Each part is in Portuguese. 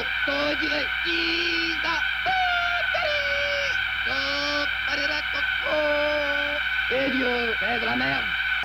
tô direita. Et Dieu fait de la merde.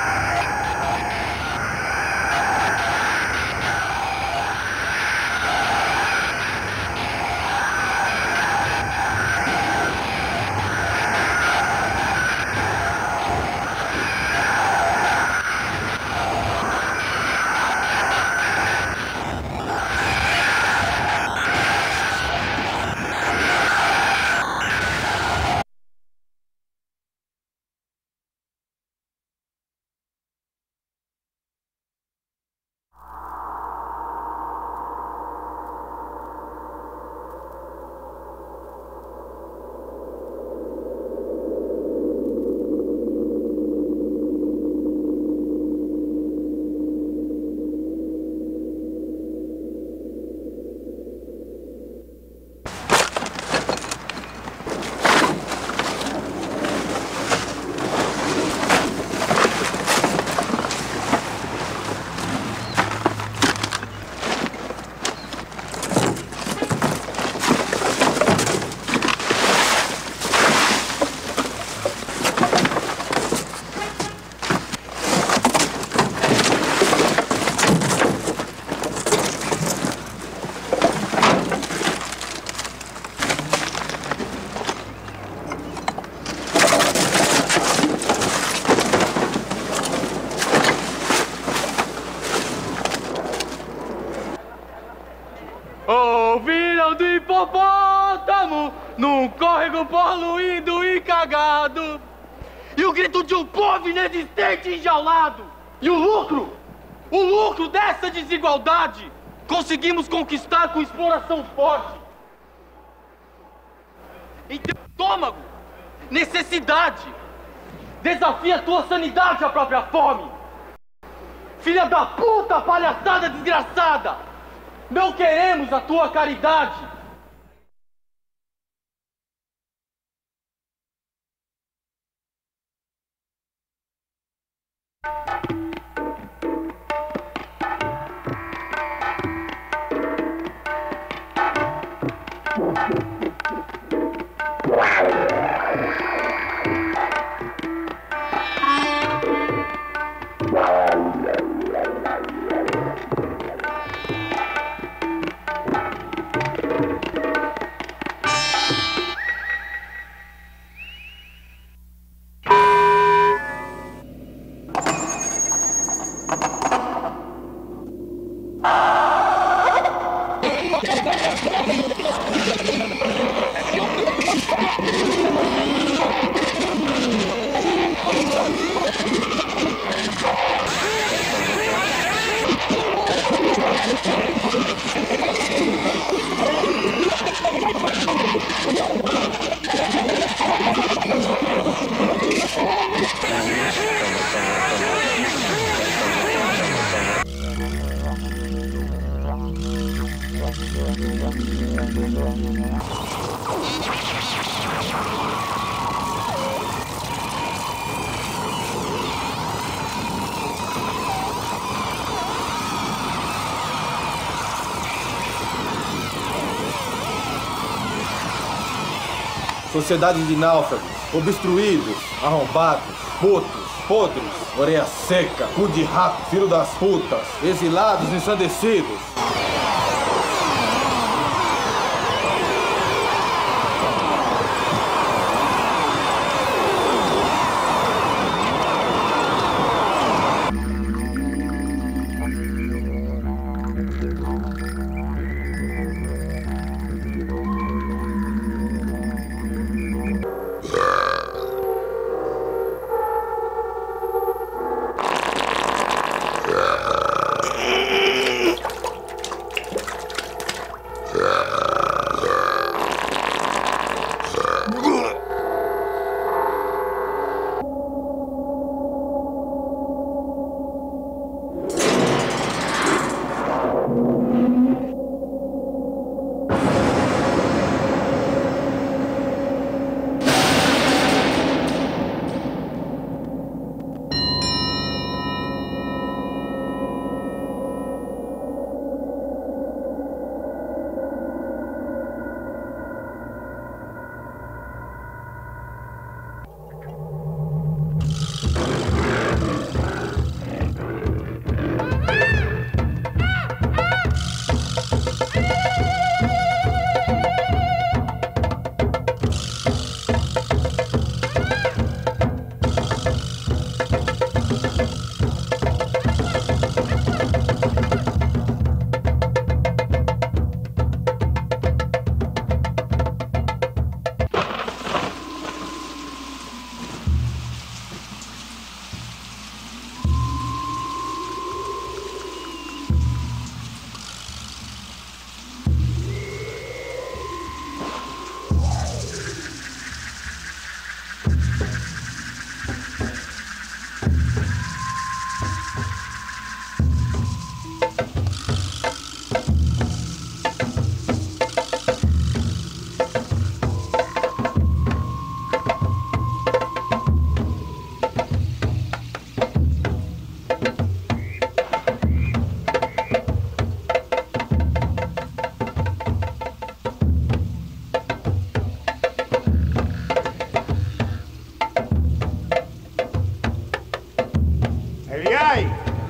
Ouviram do hipopótamo num córrego poluído e cagado, e o grito de um povo inexistente enjaulado. E o lucro dessa desigualdade conseguimos conquistar com exploração forte. Em teu estômago, necessidade desafia a tua sanidade, a própria fome. Filha da puta, palhaçada desgraçada! Não queremos a tua caridade! Sociedade de náufragos, obstruídos, arrombados, putos, podres, orelha seca, cu de rato, filho das putas, exilados, ensandecidos.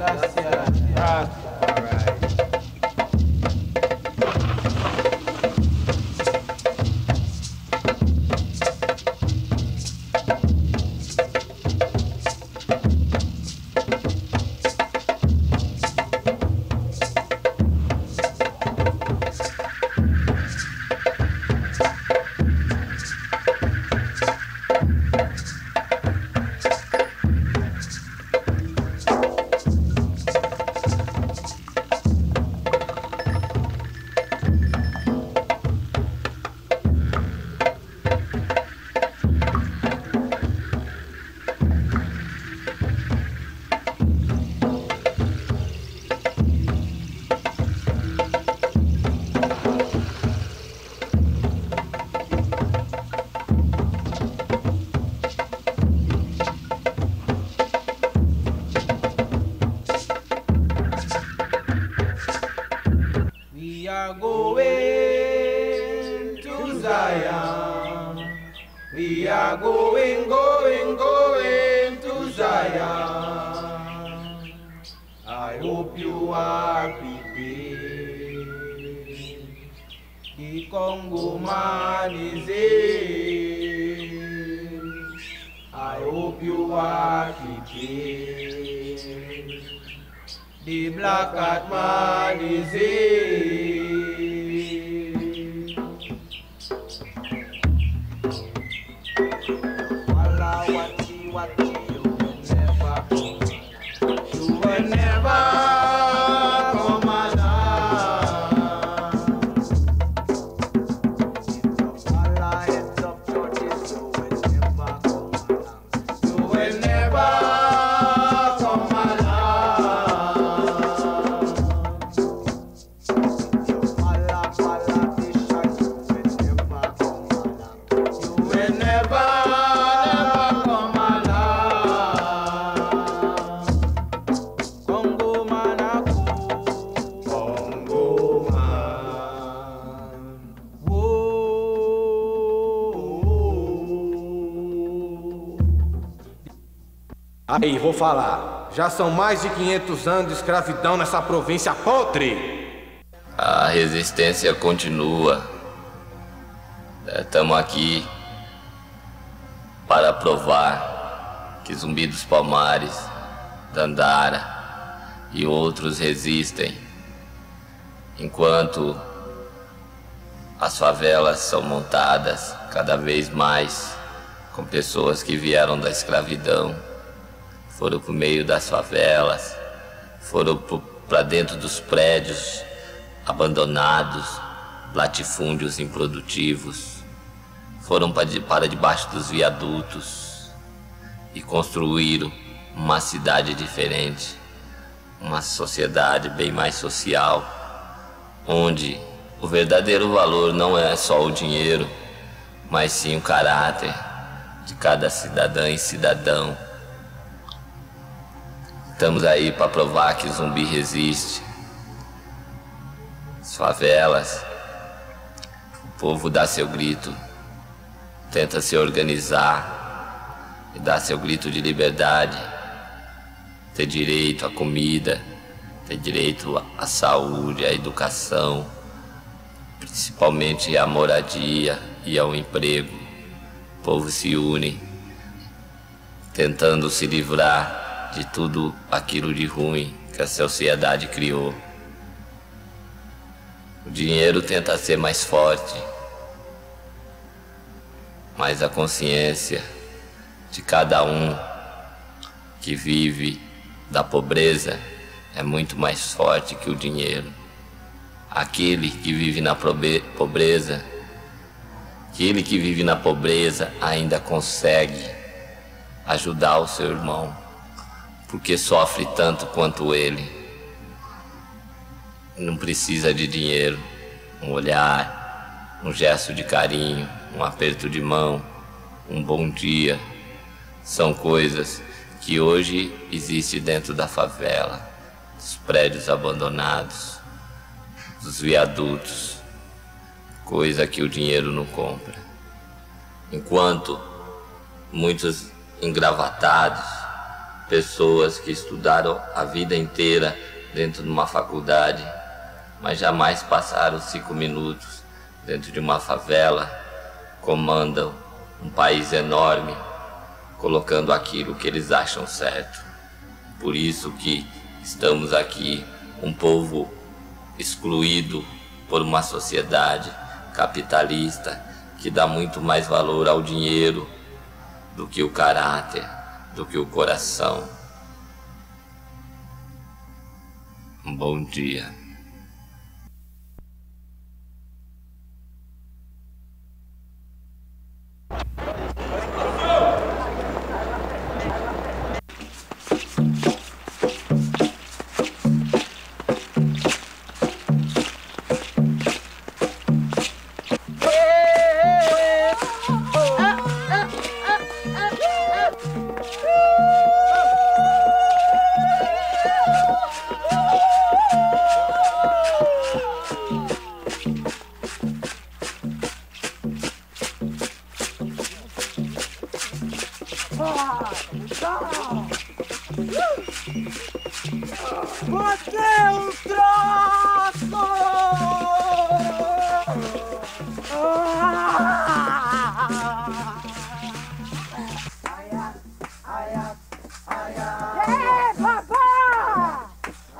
We are going, going, going to Zion. I hope you are prepared. The Congo man is in. I hope you are prepared. The black cat man is in. Aí, vou falar. Já são mais de 500 anos de escravidão nessa província podre. A resistência continua. Estamos aqui para provar que Zumbi dos Palmares, Dandara e outros resistem, enquanto as favelas são montadas cada vez mais com pessoas que vieram da escravidão. Foram por meio das favelas, foram para dentro dos prédios abandonados, latifúndios improdutivos, foram para debaixo dos viadutos e construíram uma cidade diferente, uma sociedade bem mais social, onde o verdadeiro valor não é só o dinheiro, mas sim o caráter de cada cidadã e cidadão. Estamos aí para provar que Zumbi resiste. As favelas, o povo dá seu grito, tenta se organizar e dá seu grito de liberdade, ter direito à comida, ter direito à saúde, à educação, principalmente à moradia e ao emprego. O povo se une, tentando se livrar de tudo aquilo de ruim que a sociedade criou. O dinheiro tenta ser mais forte, mas a consciência de cada um que vive da pobreza é muito mais forte que o dinheiro. Aquele que vive na pobreza, ainda consegue ajudar o seu irmão, porque sofre tanto quanto ele. Não precisa de dinheiro, um olhar, um gesto de carinho, um aperto de mão, um bom dia, são coisas que hoje existem dentro da favela, dos prédios abandonados, dos viadutos, coisa que o dinheiro não compra. Enquanto muitos engravatados Pessoas que estudaram a vida inteira dentro de uma faculdade, mas jamais passaram 5 minutos dentro de uma favela, comandam um país enorme, colocando aquilo que eles acham certo. Por isso que estamos aqui, um povo excluído por uma sociedade capitalista que dá muito mais valor ao dinheiro do que o caráter, do que o coração. Um bom dia. Você é um troço! É, babá!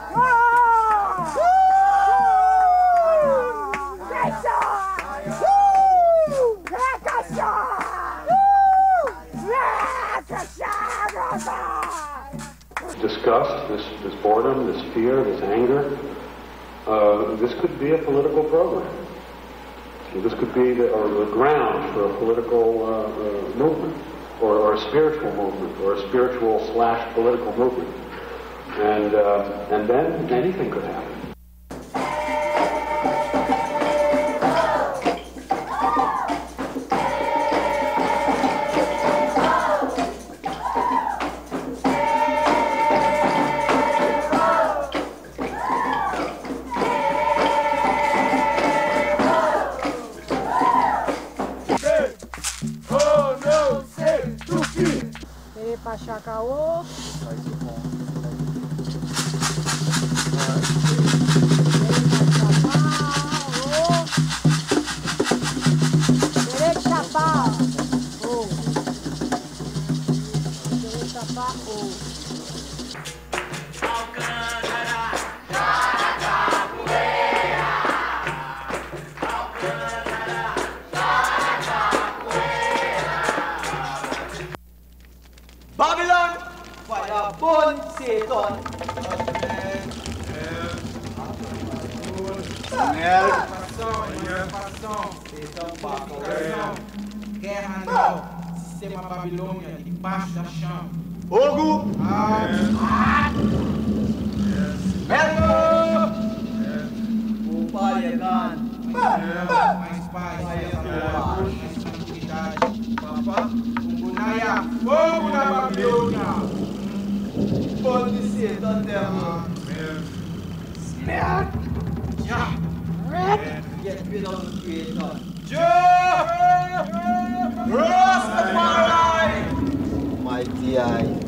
Disgust, this boredom, this fear, this anger, this could be a political program. This could be the ground for a political movement, or a spiritual movement, or a spiritual/political movement. And then anything could happen. Pachacaô. Babylon, fire burn Satan. Guerra não, sistema Babilônia, debaixo da chão. Fogo. Medo. O pai é grande. Mais paz, mais tranquilidade. Bunaya, fogo na Babilônia. Pode ser da terra. Smack. Get rid of the creator. Rastafari. Mighty eye.